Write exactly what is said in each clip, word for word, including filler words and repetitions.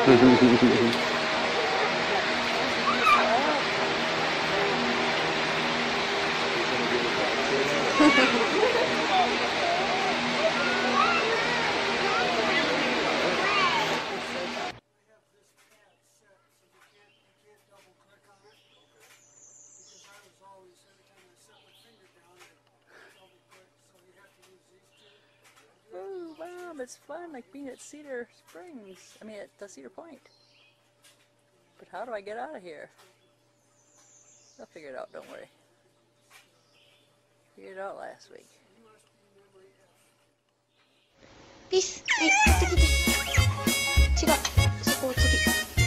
Oh, wow, it's fun, like being at Cedar Springs. I mean, at uh, Cedar Point. But how do I get out of here? I'll figure it out, don't worry. Figured it out last week. Peace. はい、次です。違う、そこを次。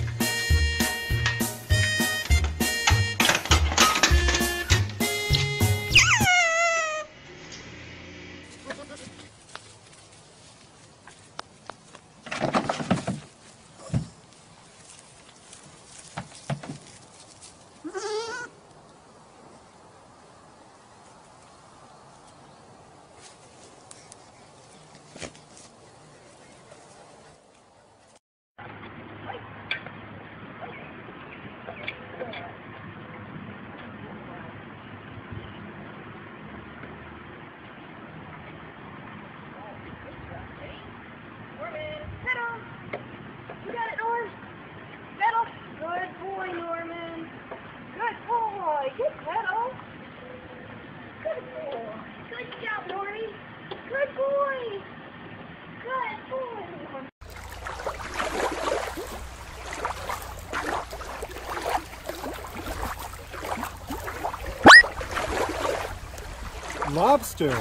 Lobster.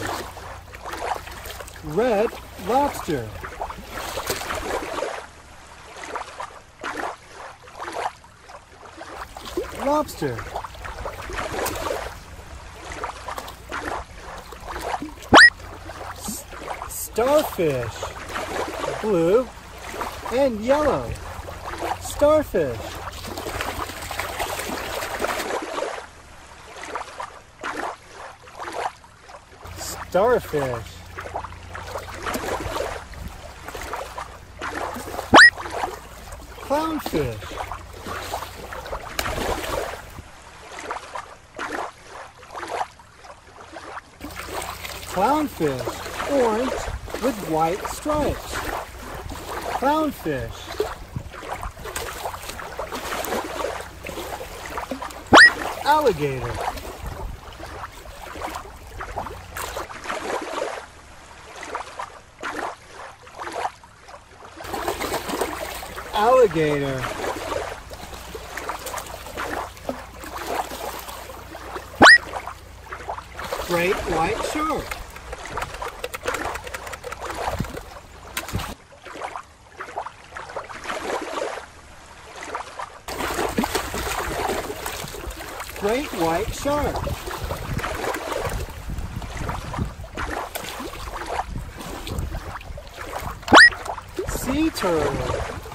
Red lobster. Lobster. S- starfish. Blue and yellow. Starfish. Starfish. Clownfish. Clownfish, orange with white stripes. Clownfish. Alligator. Alligator. Great white shark. Great white shark. Sea turtle.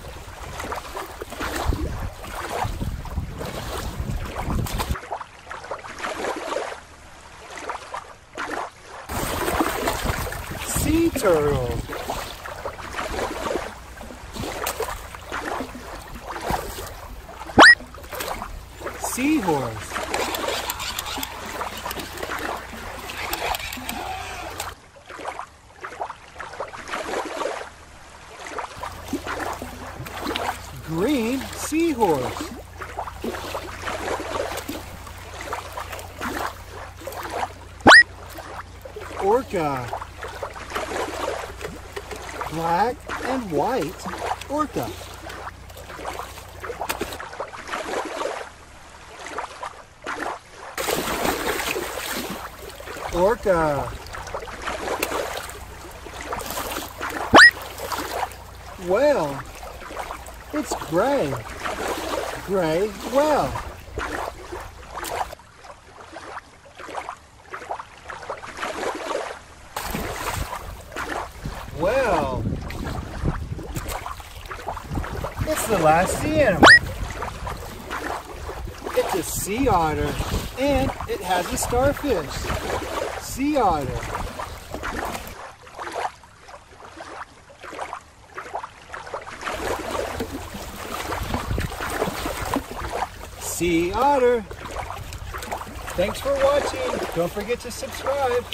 Sea turtle. Seahorse. Green seahorse. Orca. Black and white orca. Orca. Whale. It's gray. Gray whale. Well, it's the last sea animal. It's a sea otter, and it has a starfish. Sea otter. Sea otter. Thanks for watching. Don't forget to subscribe.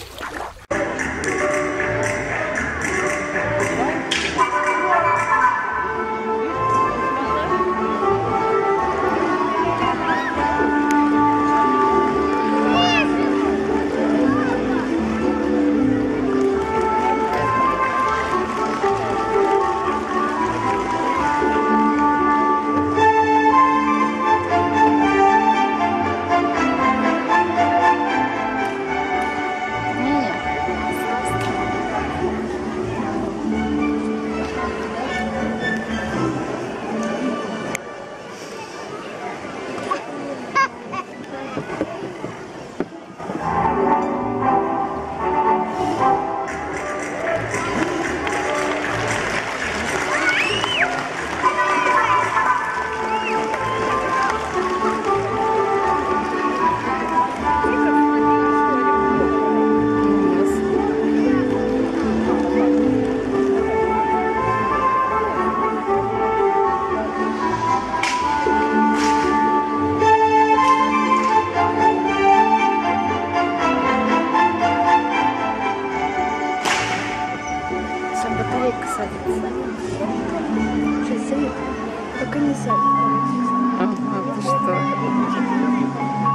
Ага, ты что?